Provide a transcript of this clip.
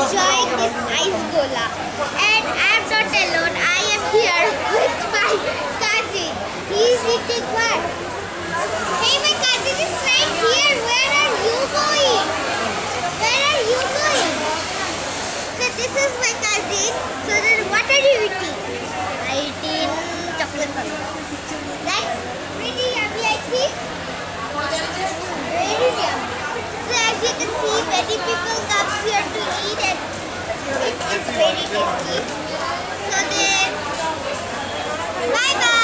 enjoying this ice cola. And I am not alone. I am here with my cousin. He is eating what? Hey, my cousin is right here. Where are you going? Where are you going? So this is my cousin. So then what are you eating? I eating chocolate bubble. That's pretty yummy, I think. Very yummy. So as you can see, many people come here to eat and it is very tasty. So then, bye bye.